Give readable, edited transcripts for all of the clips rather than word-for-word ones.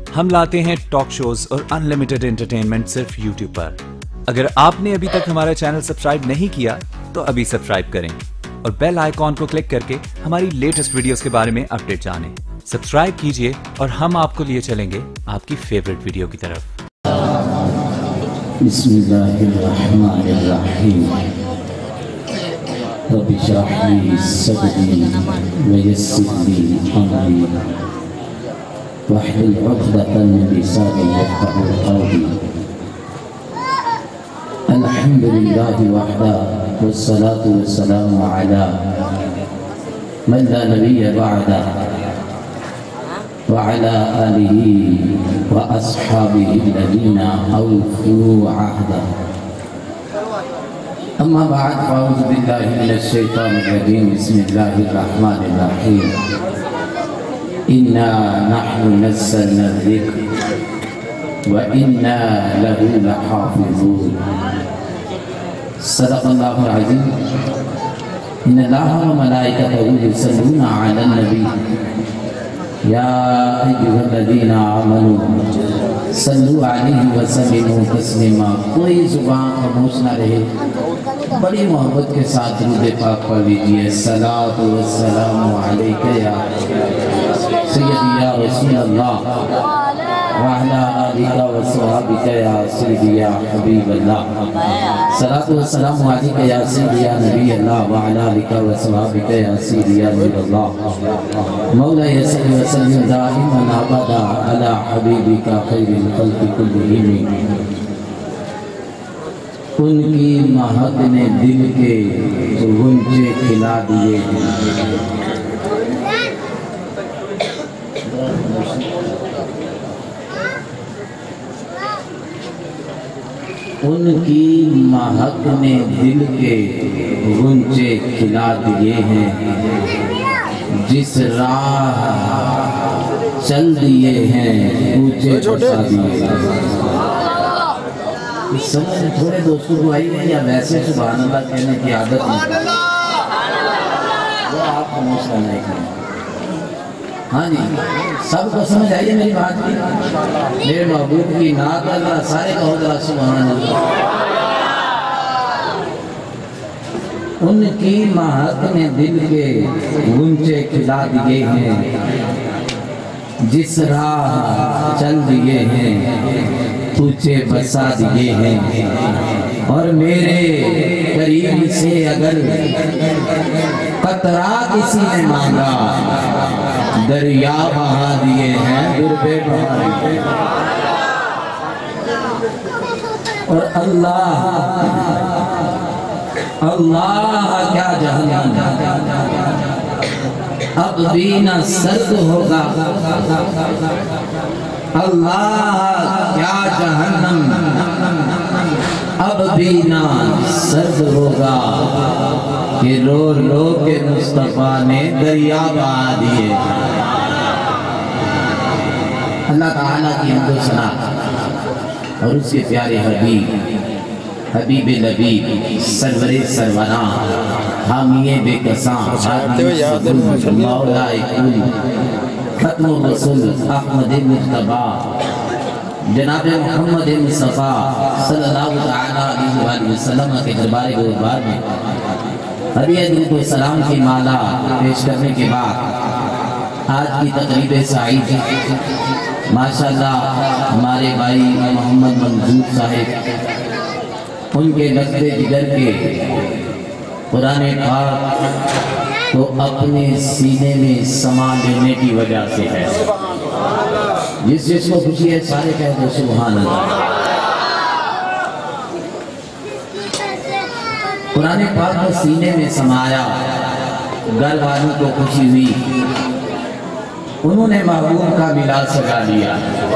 ہم لاتے ہیں ٹاک شوز اور انلیمیٹڈ انٹرٹینمنٹ صرف یوٹیوب پر۔ اگر آپ نے ابھی تک ہمارا چینل سبسکرائب نہیں کیا تو ابھی سبسکرائب کریں اور بیل آئیکن کو کلک کر کے ہماری لیٹسٹ ویڈیوز کے بارے میں اپڈیٹ جانیں۔ سبسکرائب کیجئے اور ہم آپ کو لیے چلیں گے آپ کی فیوریٹ ویڈیو کی طرف۔ بسم اللہ الرحمن الرحیم۔ رب اشرح لی صدری ویسر لی امری واحلل عقدۃ من لسانی یفقهوا قولی۔ الحمد للہ وحدہ والصلاة والسلام علی من لا نبی بعدہ وعلى آله وأصحابه الذين أوفوا عهدا۔ أما بعد فأعوذ بالله من الشيطان الرجيم بسم الله الرحمن الرحيم۔ إنا نحن نزلنا الذكر وإنا له لحافظون۔ صدق الله العظيم۔ إن الله وملائكته يصلون على النبي يا أيها الذين آمنوا صلوا عليه وسلموا تسلیما۔ کوئی زبان خاموش نہ رہے، بڑی محبت کے ساتھ درود پاک پڑھ لیجئے۔ الصلاۃ والسلام علیک یا سیدی یا رسول اللہ وعلی آلک وصحبہ یا سیدی یا حبیب اللہ۔ الصلاۃ والسلام علیک یا سیدی یا نبی اللہ وعلی آلک وصحبہ یا سیدی یا نبی اللہ۔ مولا صلی وسلم دائما ابدا علی حبیبک خیر الخلق کلہم۔ ان کی مہک نے دل کے غنچے کھلا دیے ہیں۔ ان کی مہک نے دل کے غنچے کھلا دیے ہیں، جس راہ چل دیے ہیں اونچے بسا دیے ہیں۔ اس سمجھ تھوڑے دوستوں کو آئی نہیں یا ویسے سبحان اللہ کہنے کی عادت نہیں، وہ آپ کو موسیٰ نہیں کریں۔ ہاں جی، سب کو سمجھ آئیے میری بات کی؟ میرے محبوب کی نعت اللہ سارے کہو ذرا سبحان اللہ۔ ان کی مہک نے دل کے غنچے کھلا دیے ہیں، جس راہ چل دیے ہیں اونچے بسا دیے ہیں۔ اور میرے قریب سے اگر قطرہ کسی نے مانگا، دریا بہا دیے ہیں، دربے بہا دیے ہیں۔ اور اللہ کیا جہنم اب بھی نہ سرد ہوگا، اللہ کیا جہنم اب بھی نہ سرد ہوگا، کہ رو رو کے مصطفیٰ نے دریا بہا دیے۔ اللہ تعالیٰ کی حمد و ثنا اور اس کے پیارے حبیب لبیب سرور سروراں حامی بے کساں مولا کل ختم رسول احمد مجتبیٰ جناب محمد مصطفیٰ صلی اللہ علیہ وسلم کے دربار گوہر میں ہدیہ درود و سلام کی مالا پیش کرنے کے بعد آج کی تقریب سعید ماشاءاللہ ہمارے بھائی محمد منظور صاحب ان کے لفظ جگر کے قرآن پاک کو اپنے سینے میں سما لینے کی وجہ سے ہے۔ جس کو خوشی ہے سارے کہہ دو سبحان اللہ۔ قرآن پاک کو سینے میں سمایا، گھر والوں کو خوشی ہوئی، انہوں نے محبوب کا ملاد سجا لیا۔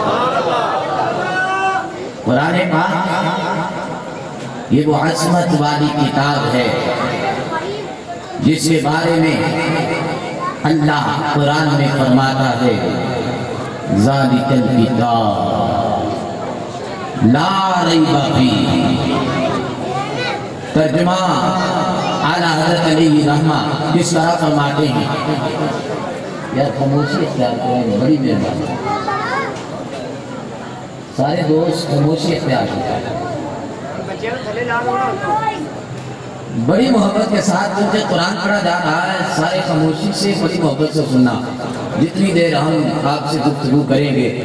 قرآن پاک یہ وہ عظمت والی کتاب ہے جس کے بارے میں اللہ قرآن میں فرماتا ہے ذالک الکتاب لا ریب فیہ۔ ترجمہ اعلیٰ حضرت علیہ رحمہ کس طرح فرماتے ہیں؟ یار خاموشی اختیار کریں، بڑی مہربانی۔ سارے دوست خاموشی اختیار کریں. بڑی محبت کے ساتھ جو قرآن پڑھا جا رہا ہے سارے خاموشی سے بڑی محبت سے سننا. جتنی دیر ہم آپ سے گفتگو کریں گے.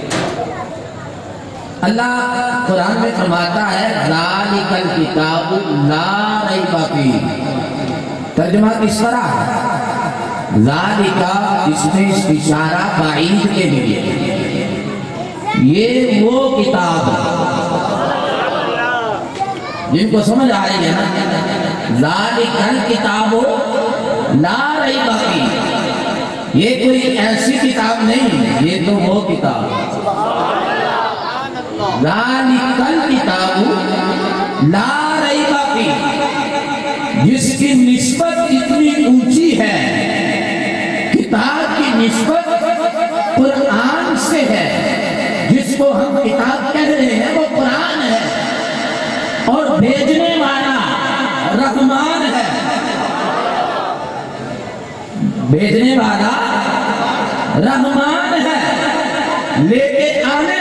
اللہ قرآن میں فرماتا ہے ذالک الکتاب لا ریب فیہ. ترجمہ کس طرح ہے؟ ذالک اس میں اشارہ بعید کے لیے. یہ وہ کتاب جن کو سمجھ آ رہی ہے نا. ذالک الکتاب لا ریب فیہ. یہ کوئی ایسی کتاب نہیں, یہ تو وہ کتاب. ذالک الکتاب لا ریب فیہ, جس کی نسبت اتنی اونچی ہے. کتاب کی نسبت قرآن سے ہے. جس کو ہم کتاب کہہ رہے ہیں وہ قرآن ہے, اور بھیجنے والا رحمان ہے. بھیجنے والا رحمان ہے. لے کے آنے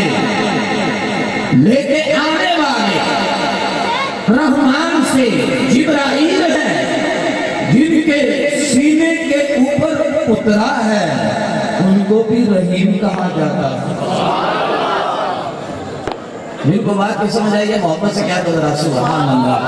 والے رحمان سے جبرائیل ہے. جن کے سینے کے اوپر اترا ہے ان کو بھی رحیم کہا جاتا ہے. جن کو بات کی سمجھ آئی ہے محبت سے کیا تو ذرا سبحان اللہ.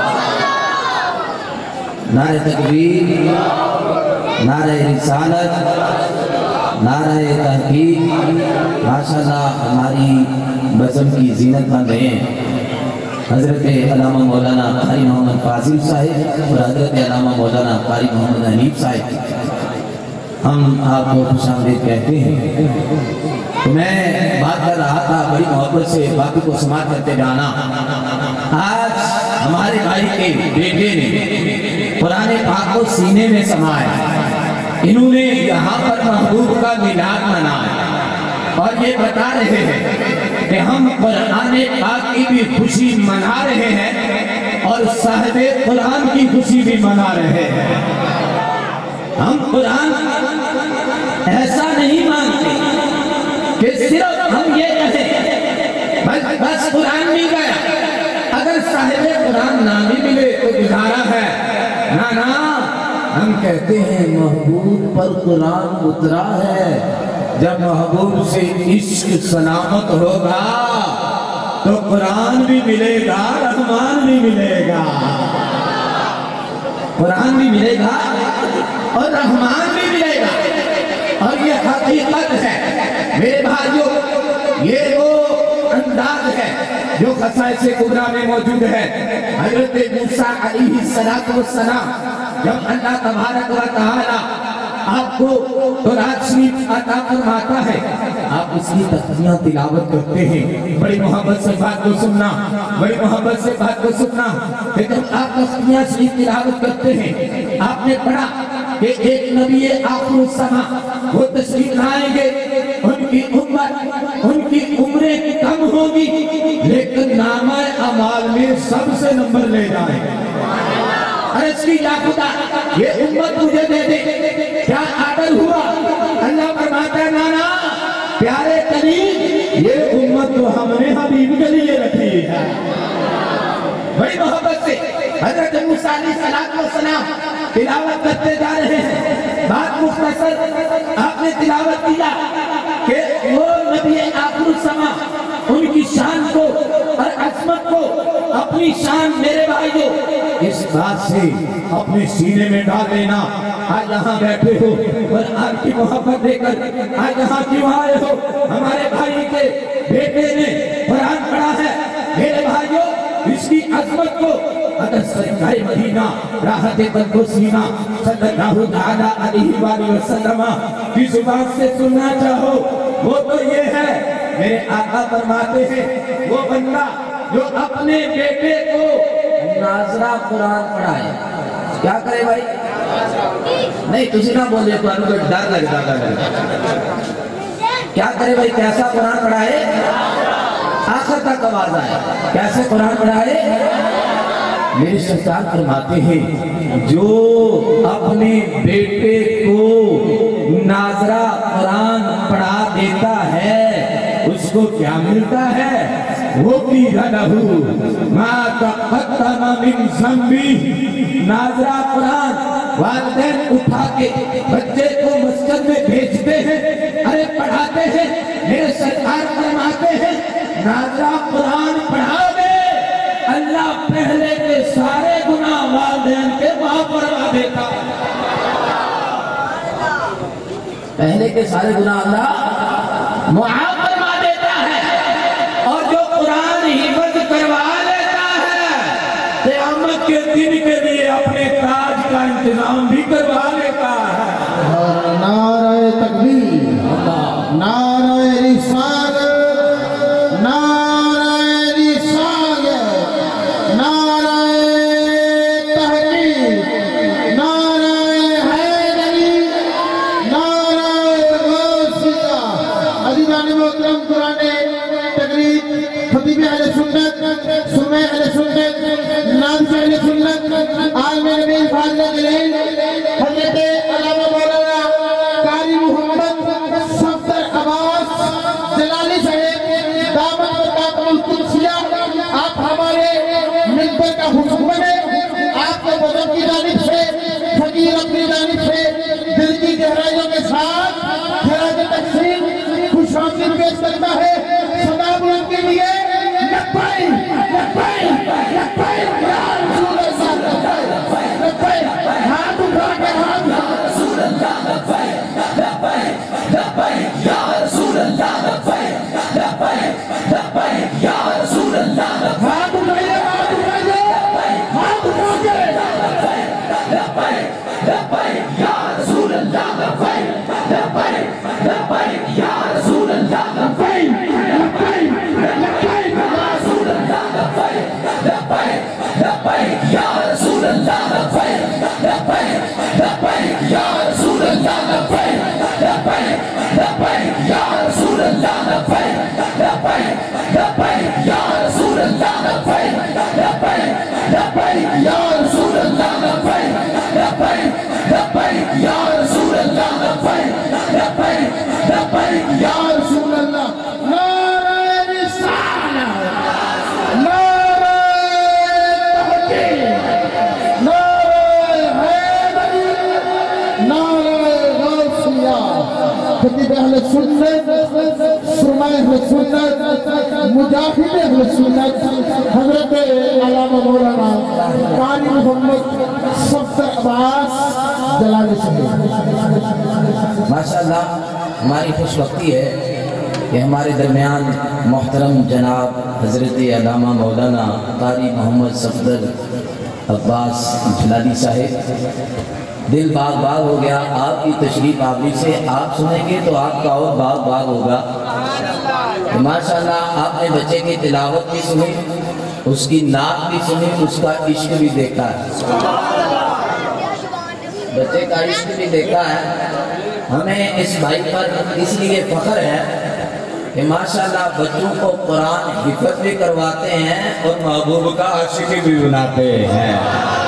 نعرہ تکبیر, نعرہ رسالت, نعرہ تحقیق. ماشاءاللہ ہماری بزم کی زینت بن رہے ہیں حضرت علامہ مولانا قاری محمد فاضل صاحب اور حضرت علامہ مولانا قاری محمد حنیف صاحب. ہم آپ کو خوش آمدید کہتے ہیں. تو میں بات کر رہا تھا بڑی محبت سے باقی کو سماعت کرتے جانا. آج ہمارے بھائی کے بیٹے نے قرآن پاک کو سینے میں سمایا. انہوں نے یہاں پر محبوب کا میلاد منایا اور یہ بتا رہے ہیں کہ ہم قرآن پاک کی بھی خوشی منا رہے ہیں اور صاحب قرآن کی خوشی بھی منا رہے ہیں. ہم قرآن ایسا نہیں مانتے کہ صرف ہم یہ کہیں بس قرآن مل گیا, اگر صاحب قرآن نہ بھی ملے تو گزارا ہے. نا ہم کہتے ہیں محبوب پر قرآن اترا ہے. جب محبوب سے عشق سلامت ہوگا تو قرآن بھی ملے گا, رحمان بھی ملے گا. قرآن بھی ملے گا اور رحمان بھی ملے گا. اور یہ حقیقت ہے میرے بھائیوں. یہ وہ انداز ہے جو خصائص کبریٰ میں موجود ہے. حضرت موسیٰ علیہ السلام جب اللہ تبارک و تعالی آپ کو تورات شریف عطا فرماتا ہے, آپ اس کی تسبیح تلاوت کرتے ہیں. بڑی محبت سے بات کو سننا, بڑی محبت سے بات کو سننا. لیکن آپ تسبیح شریف تلاوت کرتے ہیں, آپ نے پڑھا کہ ایک نبی آخر الزمان وہ تشریف لائیں گے, ان کی عمریں کم ہوگی لیکن نامہ اعمال میں سب سے نمبر لے جائیں گے. عرض کی یا خدا یہ امت مجھے دے دے, کیا آڈر ہوا؟ اللہ فرماتا ہے نانا پیارے کریم یہ امت تو ہم نے حبیب کے لیے رکھی ہے. بڑی محبت سے حضرت موسیٰ علیہ السلام تلاوت کرتے جا رہے ہیں. بات مختصر آپ نے تلاوت کیا کہ وہ نبی آخر الزمان ان کی شان کو اور عظمت کو اپنی شان میرے بھائیوں اس بات سے اپنے سینے میں ڈال لینا. آج یہاں بیٹھے ہو اور آپ کی محبت دے کر آج یہاں کیوں آئے ہو؟ ہمارے بھائی کے بیٹے نے قرآن پڑھا ہے. میرے بھائیوں اس کی عظمت کو اگر سرکار مدینہ راحت قلب و سینہ صلی اللہ علیہ وآلہ وسلم کی زبان سے سننا چاہو وہ تو یہ ہے. میرے آقا فرماتے ہیں وہ بندہ جو اپنے بیٹے کو ناظرہ قرآن پڑھائے. کیا کرے بھائی؟ نہیں تسی نہ بولے تو انہوں کو ڈر لگتا ہے. کیا کرے بھائی؟ کیسا قرآن پڑھائے؟ آخر تک آواز آئے. کیسے قرآن پڑھائے؟ میرے سرکار فرماتے ہیں جو اپنے بیٹے کو ناظرہ قرآن پڑھا دیتا ہے اس اس کو کیا ملتا ہے؟ وہ بھی رہو ما تقدم من ذنبی. ناظرہ قرآن والدین اٹھا کے بچے کو مسجد میں بھیجتے ہیں، ارے پڑھاتے ہیں. میرے سرکار فرماتے ہیں ناظرہ قرآن پڑھا دے، اللہ پہلے کے سارے گناہ والدین کے معاف فرما دیتا. پہلے کے سارے گناہ اللہ معاف فرما دیتا ہے. اور جو قرآن حفظ کروا لیتا ہے قیامت کے دن کے لیے اپنے تاج کا انتظام بھی کروا لیتا ہے. نعرہ تکبیر، نعرہ رسالت، نعرہ رسالت، نعرہ تحقیق، نعرہ حیدری، نعرہ غوثیہ. عزیزان محترم، قرآن تقریب خطیب اہل سنت، سرمہ اہل سنت، ناظر اہل سنت، عالم نبی فاضل جلیل حضرت علامہ مولانا قاری محمد صفدر عباس جلالی صاحب دامت برکاتہ القدسیہ، آپ ہمارے منبر کا حکم بنے. آپ کے بدن کی جانب سے، فقیر اپنی جانب سے دل کی گہرائیوں کے ساتھ خراج تقسیم خوش آمدید پیش کرتا ہے. صدا بلند کے لیے لبیک لبیک لبیک یا رسول اللہ، لبیک. ہاتھ اٹھا کے ہاتھ رسول اللہ لبیک لبیک لبیک یا رسول اللہ لبیک لبیک لبیک یا رسول اللہ لبیک. ہاتھ اٹھائیے، ہاتھ اٹھائیے، ہاتھ اٹھا کے لبیک لبیک یا رسول اللہ لبیک لبیک لبیک یا رسول اللہ لبیک لبیک لبیک یا رسول اللہ لبیک لبیک لبیک یا رسول اللہ لبیک لبیک لبیک یا رسول اللہ لبیک لبیک لبیک یا رسول اللہ لبیک لبیک لبیک یا رسول اللہ لبیک لبیک لبیک یا رسول اللہ لبیک لبیک لبیک یا رسول اللہ لبیک لبیک لبیک یا رسول اللہ. نعرہ رسالت، نعرہ تحقیق، نعرہ حیدری، نعرہ غوثیہ. خطیب اہل سنت، سرمہ اہل سنت، مجاہد اہل سنت حضرت علامہ مولانا قاری محمد صفدر عباس جلالی صاحب. ماشاءاللہ ہماری خوش وقتی ہے کہ ہمارے درمیان محترم جناب حضرت علامہ مولانا قاری محمد صفدر عباس جلالی صاحب. دل باغ باغ ہو گیا آپ کی تشریف آوری سے. آپ سنیں گے تو آپ کا اور باغ باغ ہوگا. ماشاءاللہ آپ نے بچے کی تلاوت بھی سنی، اس کی نعت بھی سنی، اس کا عشق بھی دیکھا ہے. بچے کا عشق بھی دیکھا ہے. ہمیں اس بھائی پر اس لیے فخر ہے کہ ماشاءاللہ بچوں کو قرآن حفظ بھی کرواتے ہیں اور محبوب کا عاشق بھی بناتے ہیں.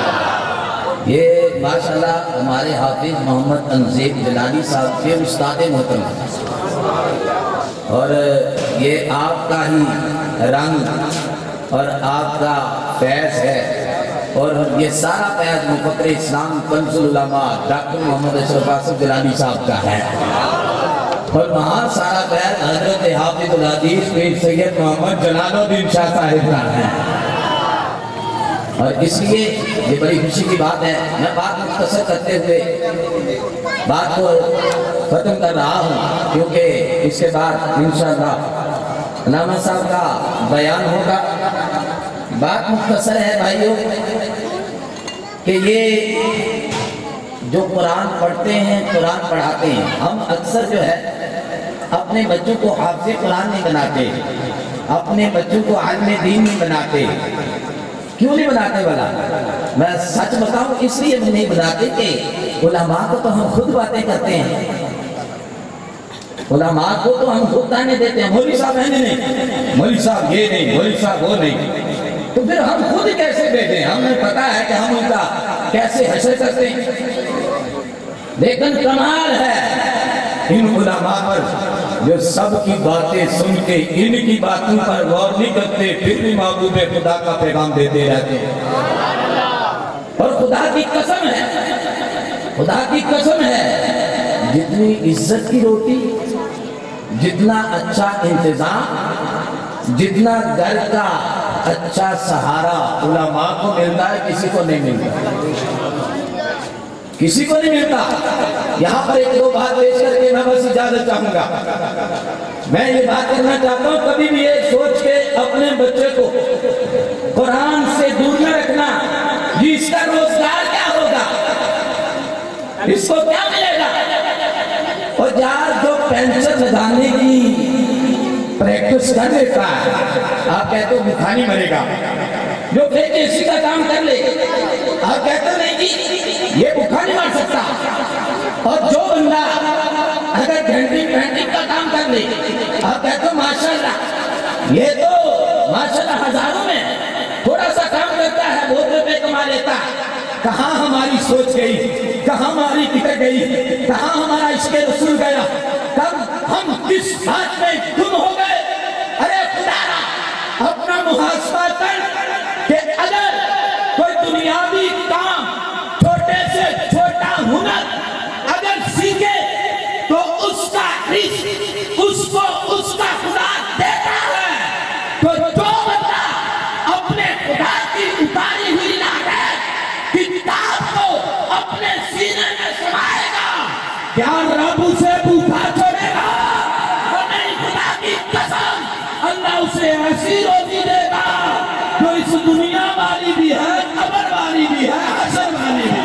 یہ ماشاءاللہ ہمارے حافظ محمد انزیب جلالی صاحب کے استاد محترم ہیں اور یہ آپ کا ہی رنگ اور آپ کا فیض ہے. اور یہ سارا فیض مفکر اسلام کنز العلماء ڈاکٹر محمد اشرف آصف جلالی صاحب کا ہے. اور وہاں سارا فیض حضرت حافظ الحدیث پیر سید محمد جلال الدین شاہ صاحب کا ہے. اور اس لیے یہ بڑی خوشی کی بات ہے. میں بات مختصر کرتے ہوئے بات کو ختم کر رہا ہوں کیونکہ اس کے بعد انشاءاللہ علامہ صاحب کا بیان ہوگا. بات مختصر ہے بھائیوں کہ یہ جو قرآن پڑھتے ہیں، قرآن پڑھاتے ہیں، ہم اکثر جو ہے اپنے بچوں کو حافظ قرآن نہیں بناتے، اپنے بچوں کو عالم دین نہیں بناتے. کیوں نہیں بناتے والا؟ میں سچ بتاؤں اس لیے نہیں بناتے کہ علماء کو تو ہم خود باتیں کرتے ہیں، علماء کو تو ہم خود تانے دیتے ہیں. مولوی صاحب ہیں نہیں، مولوی صاحب یہ نہیں، مولوی صاحب وہ نہیں. تو پھر ہم خود کیسے بیٹھیں؟ ہمیں پتا ہے کہ ہم ان کا کیسے حشر کرتے ہیں. لیکن کمال ہے ان علماء پر جو سب کی باتیں سن کے ان کی باتوں پر غور نہیں کرتے پھر بھی محبوب خدا کا پیغام دیتے رہتے ہیں. اور خدا کی قسم ہے، خدا کی قسم ہے، جتنی عزت کی روٹی، جتنا اچھا انتظام، جتنا گھر کا اچھا سہارا علماء کو ملتا ہے کسی کو نہیں ملتا، کسی کو نہیں ملتا. یہاں پر ایک دو بات پیش کر کے میں بس اجازت چاہوں گا. میں یہ بات کرنا چاہتا ہوں، کبھی بھی یہ سوچ کے اپنے بچے کو قرآن سے دور نہ رکھنا یہ اس کا روزگار کیا ہوگا، اس کو کیا ملے گا. اور یار جو پینسل لگانے کی پریکٹس کر لیتا ہے، آپ کہتے ہو بھوکا نہیں مرے گا. جو اسی کا کام کر لے، آپ کہتے ہو نہیں جی یہ بھوکا نہیں مر سکتا. اور جو بندہ اگر گھنٹی پینٹنگ کا کام کر لے، آپ کہتے ہو ماشاءاللہ یہ تو ماشاءاللہ ہزاروں میں تھوڑا سا کام کرتا ہے بہت روپے کما لیتا ہے. کہاں ہماری سوچ گئی، کہاں ہماری فکر گئی، کہاں ہمارا عشق رسول گیا، کب ہم کس بات میں گم ہو گئے. ارے خدا اپنا محاسبہ کر کہ اگر کوئی دنیاوی کام چھوٹے سے چھوٹا ہنر اگر سیکھے تو اس کا رزق اس کو اس کا خدا دیتا ہے. تو جو بندہ اپنے خدا کی اتاری ہوئی لعنت کتاب کو اپنے سینے میں سمائے گا، کیا رب اسے بھوکا چھوڑے گا؟ وہ نہیں. خدا کی قسم اللہ اسے ایسی روزی دے گا جو اس دنیا والی بھی ہے، قبر والی بھی ہے، حشر والی بھی ہے.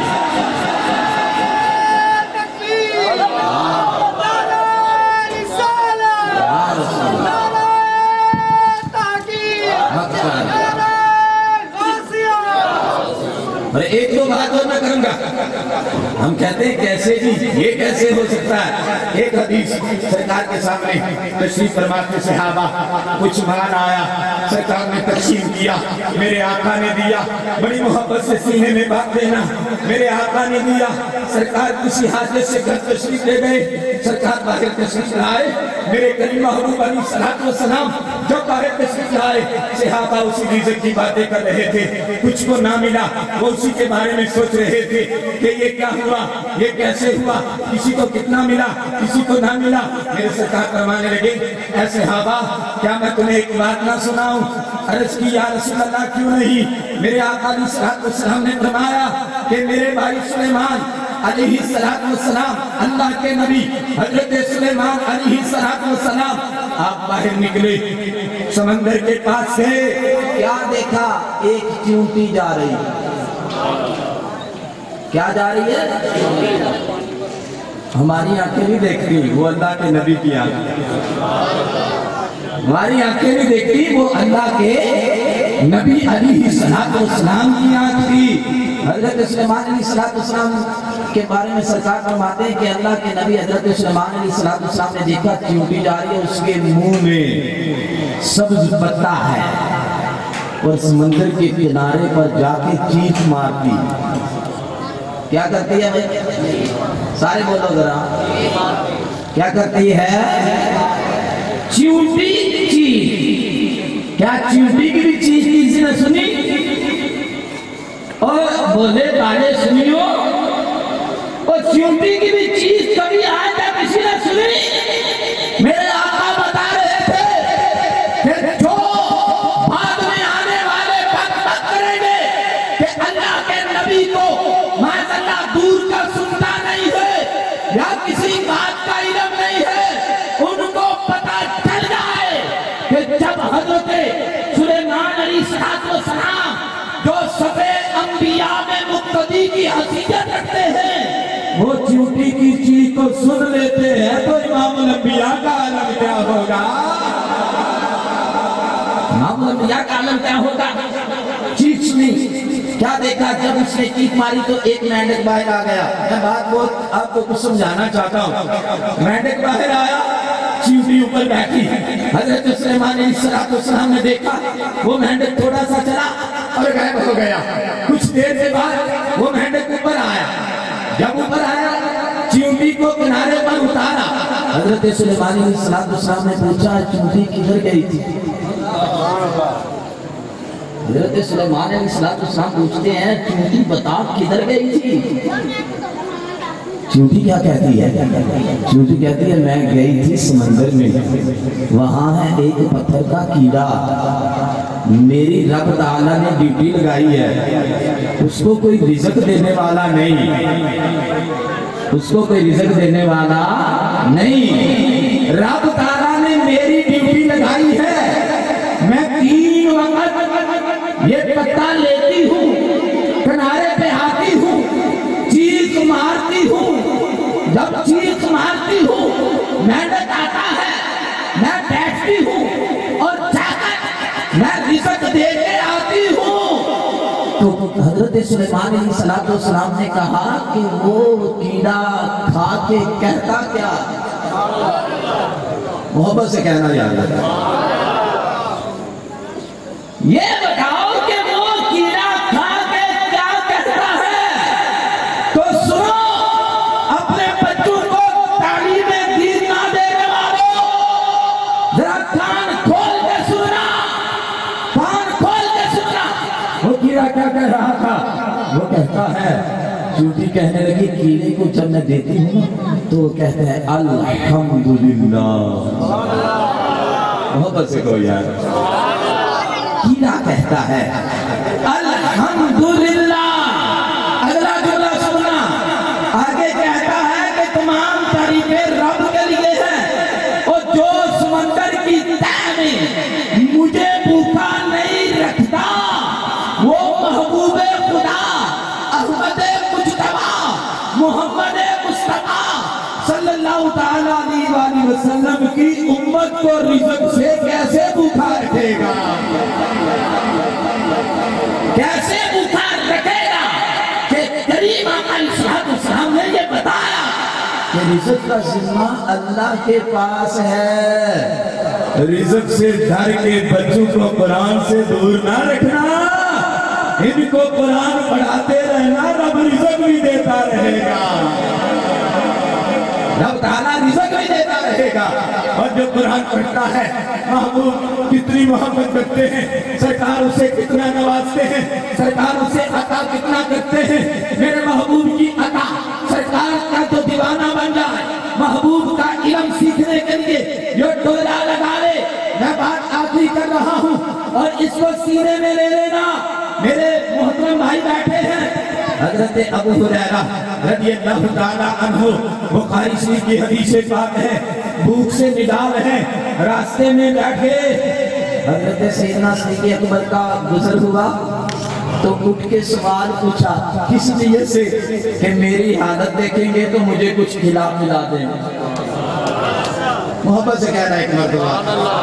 ایک دو بات اور میں کروں گا. ہم کہتے ہیں کیسے جی یہ کیسے ہو سکتا ہے. ایک حدیث سرکار کے سامنے تشریف فرماتے صحابہ کچھ مال آیا، سرکار نے تقسیم کیا، میرے آقا نے دیا، بڑی محبت سے سینے میں بات دینا، میرے آقا نے دیا. سرکار کسی حاجت سے گھر تشریف لے گئے، سرکار باہر تشریف لائے، میرے کریم محبوب علیہ السلام جب باہر تشریف لائے صحابہ اسی رزق کی باتیں کر رہے تھے. کچھ کو نہ ملا وہ اسی کے بارے میں سوچ رہے تھے کہ یہ کیا ہوا، یہ کیسے ہوا، کسی کو کتنا ملا، کسی کو نہ ملا. میرے سرکار فرمانے لگے اے صحابہ کیا میں تمہیں ایک بات نہ سناؤں؟ عرض کی یا رسول اللہ کیوں نہیں؟ میرے آقا علیہ السلام نے فرمایا کہ میرے بھائی سلیمان علیہ السلام اللہ کے نبی حضرت سلیمان علیہ السلام آپ باہر نکلے، سمندر کے پاس گئے، کیا دیکھا؟ ایک چیونٹی جا رہی. کیا جا رہی ہے؟ ہماری آنکھیں نہیں دیکھتی، وہ اللہ کے نبی کی آنکھ. ہماری آنکھیں نہیں دیکھتی، وہ اللہ کے نبی علیہ السلام کی آنکھ تھی. حضرت سلیمان علیہ السلام کے بارے میں سرکار فرماتے ہیں کہ اللہ کے نبی حضرت سلیمان علیہ السلام نے دیکھا چیونٹی جا رہی ہے، اس کے منہ میں سبز پتا ہے اور سمندر کے کنارے پر جا کے چیخ مارتی. کیا کرتی ہے؟ سارے بولو ذرا، کیا کرتی ہے؟ چیونٹی چیخ. کیا چیونٹی کی بھی چیخ کسی نے سنی؟ اور بولے بارے سنیو، اور چیونٹی کی بھی چیخ کبھی آج تک کسی نے سنی؟ میرے آقا بتا رہے تھے کہ جو بعد میں آنے والے بات کریں گے کہ اللہ کے نبی کو معذاللہ دور کا سنتا نہیں ہے یا کسی بات کا علم نہیں ہے، ان کو پتا چل جائے کہ جب حضرت سلیمان علیہ السلام جو سبے انبیاء میں مقتدی کی حیثیت رکھتے ہیں وہ چیونٹی کی چیخ کو سن لیتے ہیں تو امام الانبیاء کا عالم کیا ہوگا؟ امام الانبیاء کا عالم کیا ہوگا؟ چیخ سنی. کیا دیکھا؟ جب اس نے چیخ ماری تو ایک مینڈک باہر آ گیا. میں بات بہت آپ کو کچھ سمجھانا چاہتا ہوں. مینڈک باہر آیا، چیونٹی اوپر بیٹھی. حضرت سلیمان علیہ السلام نے دیکھا وہ مینڈک تھوڑا سا چلا اور غائب ہو گیا. کچھ دیر کے بعد وہ مینڈک اوپر آیا. جب اوپر آیا چیونٹی کو کنارے پر اتارا حضرت سلیمان علیہ السلام نے پوچھا چونٹی کدھر گئی تھی؟ حضرت سلیمان علیہ السلام پوچھتے ہیں چونٹی بتا کدھر گئی تھی؟ چونٹی کیا کہتی ہے؟ چونٹی کہتی ہے میں گئی تھی سمندر میں، وہاں ہے ایک پتھر کا کیڑا، میری رب تعالیٰ نے ڈیوٹی لگائی ہے، اس کو کوئی رزق دینے والا نہیں، اس کو کوئی رزق دینے والا نہیں، رب تعالیٰ نے میری ڈیوٹی لگائی ہے، میں 3 وقت یہ پتہ لیتی ہوں، کنارے پہ آتی ہوں، چیخ مارتی ہوں، جب چیخ مارتی ہوں مینڈک آتا ہے، میں بیٹھتی ہوں اور جا کر میں رزق دے کے آتی ہوں۔ تو حضرت سلیمان علیہ السلام نے کہا کہ وہ کیڑا کھا کے کہتا کیا؟ محبت سے کہنا یاد ہے، یہ بتاؤ کہ وہ کیڑا کھا کے کیا کہتا ہے؟ تو سنو اپنے بچوں کو تعلیم دین نہ دینے والوں، ذرا کان کھول کے سننا، کان کھول کے سننا۔ وہ کیڑا کیا کہہ رہا تھا؟ وہ کہتا ہے، چونٹی کہنے لگی کیڑے کو جب میں دیتی ہوں تو وہ کہتا ہے الحمدللہ۔ محبت سے کوئی یار کیڑا کہتا ہے الحمدللہ۔ اگلا جملہ سننا، آگے کہتا ہے کہ تمام تعریفیں رب کے لیے ہیں، اور جو سمندر کی تہ میں مجھے بھوکا نہیں رکھتا، وہ محبوب خدا احمد مجتبیٰ محمد مصطفیٰ صلی اللہ تعالیٰ علیہ وسلم کی امت کو رزق سے کیسے بھوکا رکھے گا؟ کیسے بھوکا رکھے گا کہ کریم آقا علیہ السلام نے یہ بتایا کہ رزق کا ذمہ اللہ کے پاس ہے۔ رزق سے ڈر کے بچوں کو قرآن سے دور نہ رکھنا، ان کو قرآن پڑھاتے رہنا، رب رزق بھی دیتا رہے گا، رب تعالیٰ رزق بھی دیتا رہے گا۔ اور جو قرآن پڑھتا ہے محبوب کتنی محبت کرتے ہیں، سرکار اسے کتنا نوازتے ہیں، سرکار اسے عطا کتنا کرتے ہیں۔ میرے محبوب کی عطا سرکار کا جو دیوانہ بن جائے، محبوب کا علم سیکھنے کے لیے جو ڈولا لگا لے۔ میں بات آخری کر رہا ہوں اور اس کو سینے میں لے لینا۔ میرے محترم بھائی بیٹھے ہیں، حضرت ابو ہریرہ رضی اللہ تعالیٰ عنہ، بخاری شریف کی حدیث پاک ہے، بھوک سے نڈال ہیں، راستے میں بیٹھے، حضرت سیدنا صدیق اکبر کا گزر ہوا تو اٹھ کے سوال پوچھا، کس نیت سے؟ کہ میری حالت دیکھیں گے تو مجھے کچھ کھلا ملا دیں۔ محبت سے کہہ رہا ہے ایک مرتبہ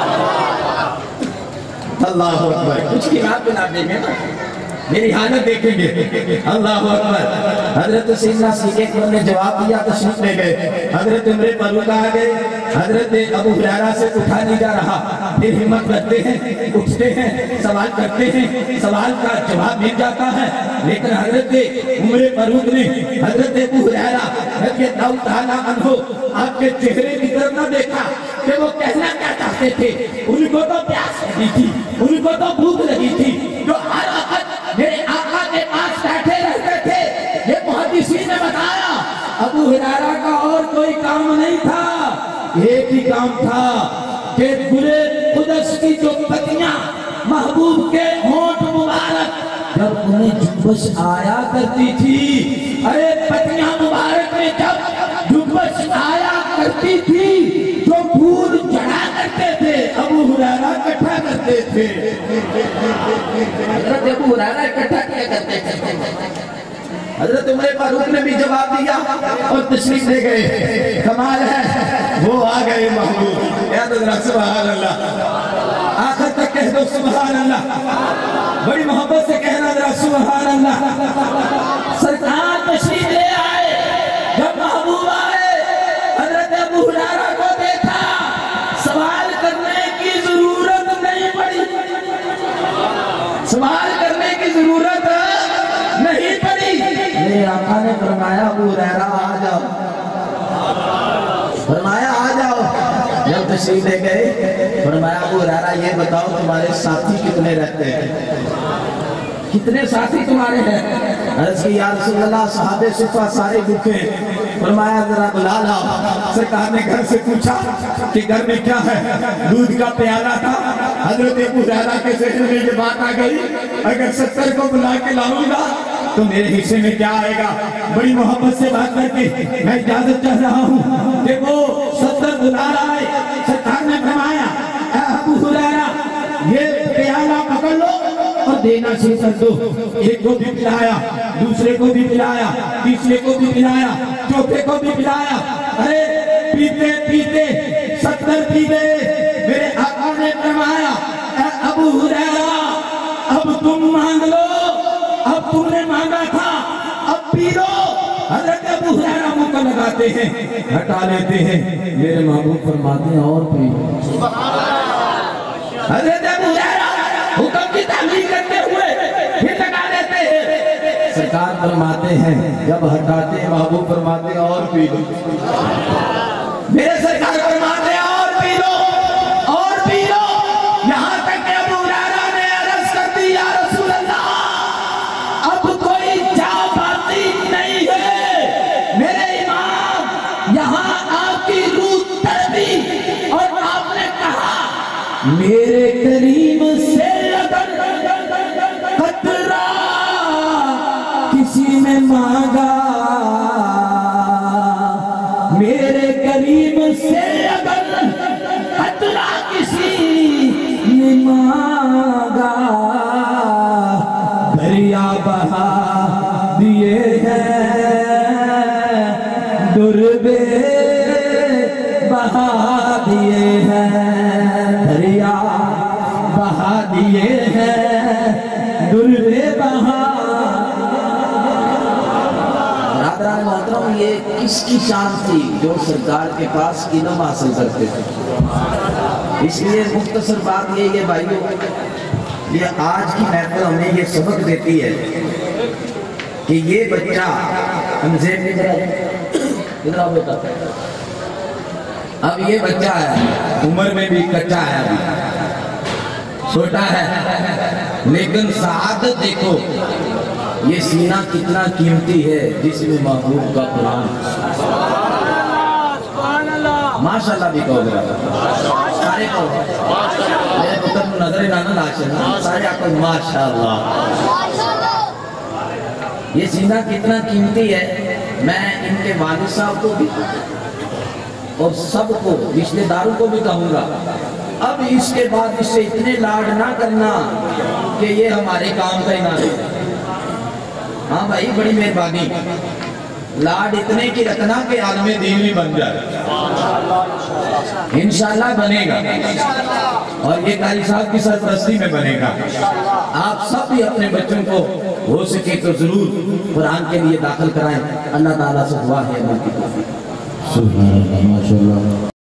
اللہ اکبر، کچھ کھلا ملا دیں گے نا، میری حالت دیکھیں گے۔ اللہ اکبر۔ حضرت سیدنا صدیق اکبر نے جواب دیا، تشریف لے گئے۔ حضرت عمر فاروق آ گئے، حضرت ابو ہریرہ سے اٹھا نہیں جا رہا، پھر ہمت کرتے ہیں، اٹھتے ہیں، سوال کرتے ہیں، سوال کا جواب مل جاتا ہے، لیکن حضرت عمر فاروق نے حضرت ابو ہریرہ رضی اللہ تعالیٰ عنہ آپ کے چہرے کی طرف نہ دیکھا کہ وہ کہنا کیا چاہتے تھے۔ ان کو تو پیاس لگی تھی، ان کو تو بھوک لگی تھی، جو ہر وقت میرے آقا کے پاس بیٹھے رہتے تھے۔ یہ محدثین نے بتایا ابو ہریرہ کا اور کوئی کام نہیں تھا، ایک ہی کام تھا کہ گلے قدس کی جو پتیاں محبوب کے ہونٹ مبارک جب انہیں جنبش آیا کرتی تھی، ارے پتیاں مبارک میں جب جنبش آیا کرتی تھی، جو پھول چڑھا کرتے تھے ابو ہریرہ اکٹھا کرتے تھے۔ حضرت ابو ہریرہ اکٹھا کیا کرتے تھے۔ حضرت عمر فاروق نے بھی جواب دیا اور تشریف لے گئے۔ کمال ہے، وہ آ گئے محبوب، یا ذرا سبحان اللہ، آخر تک کہہ دو سبحان اللہ، بڑی محبت سے کہنا ذرا سبحان اللہ۔ سرکار تشریف لے آئے، جب محبوب آئے حضرت ابو ہریرہ کو دیکھا، سوال کرنے کی ضرورت نہیں پڑی، سوال کرنے کی ضرورت نہیں پڑی۔ میرے آقا نے فرمایا ابو ہریرہ آ جاؤ، فرمایا آ جاؤ۔ تشریف لے گئے، فرمایا ابو ہریرہ یہ بتاؤ تمہارے ساتھی کتنے رہتے ہیں؟ کتنے ساتھی تمہارے ہیں؟ عرض کی یا رسول اللہ صحابہ صفہ سارے بھوکے۔ فرمایا ذرا بلا لاؤ۔ سرکار نے گھر سے پوچھا کہ گھر میں کیا ہے؟ دودھ کا پیالہ تھا۔ حضرت ابو ہریرہ کے ذہن میں یہ بات آ گئی، اگر 70 کو بلا کے لاؤں گا تو میرے حصے میں کیا آئے گا؟ بڑی محبت سے بات کر کے میں اجازت چاہ رہا ہوں کہ وہ 70 بلا رہا ہے۔ سرکار نے فرمایا اے ابو ہریرہ یہ پیالہ پکڑ لو اور دینا شروع کر دو۔ ایک کو بھی پلایا، دوسرے کو بھی پلایا، تیسرے کو بھی پلایا، چوتھے کو بھی پلایا۔ ارے پیتے پیتے 70 پی گئے۔ میرے آقا نے فرمایا اے ابو ہریرہ اب تم مانگ لو، اب تم نے مانگا تھا اب پی لو۔ حضرت ابو ہریرہ منہ کو لگاتے ہیں، ہٹا لیتے ہیں، میرے محبوب فرماتے ہیں اور پی لو۔ حضرت ابو ہریرہ حکم کی تعمیل کرتے ہوئے پھر لگا دیتے ہیں۔ سرکار فرماتے ہیں جب ہٹاتے ہیں محبوب فرماتے ہیں اور پی لو۔ میرے سرکار فرماتے ہیں اور پی لو، اور پی لو، یہاں تک کہ ابو ہریرہ نے عرض کر دی یا رسول اللہ اب کوئی جا باقی نہیں ہے۔ میرے امام یہاں آپ کی روح تڑپی اور آپ نے کہا میرے کریم سے قطرہ کسی نے مانگا، میرے کریم سے اگر قطرہ کسی نے مانگا، دریا بہا دیے ہیں دربے بہا دیے ہیں، دریا بہا دیے ہیں دربے بہا۔ برادران محترم یہ کس کی شان تھی جو سرکار کے پاس علم حاصل کرتے تھے؟ اس لیے مختصر بات یہ ہے بھائیو، یہ آج کی محفل ہمیں یہ سبق دیتی ہے کہ یہ بچہ اب یہ بچہ ہے، عمر میں بھی کچا ہے، ابھی چھوٹا ہے، لیکن سعادت دیکھو یہ سینہ کتنا قیمتی ہے جس میں محبوب کا قرآن۔ ماشاءاللہ بھی کہو گا سارے کو میرے پتر کو نظر لانا لاشا سارے آپ کو ماشاءاللہ۔ یہ سینہ کتنا قیمتی ہے، میں ان کے والد صاحب کو بھی اور سب کو رشتہ داروں کو بھی کہوں گا اب اس کے بعد اس سے اتنے لاڈ نہ کرنا کہ یہ ہمارے کام کا ہی نہ رہے۔ ہاں بھائی بڑی مہربانی، لاڈ اتنے کی رکھنا کہ عالم دین بھی بن جائے، انشاءاللہ بنے گا، اور یہ قاری صاحب کی سرپرستی میں بنے گا۔ آپ سب بھی اپنے بچوں کو ہو سکے تو ضرور قرآن کے لیے داخل کرائیں۔ اللہ تعالیٰ سے دعا ہے اللہ کی توفیق۔ سبحان اللہ، ماشاءاللہ۔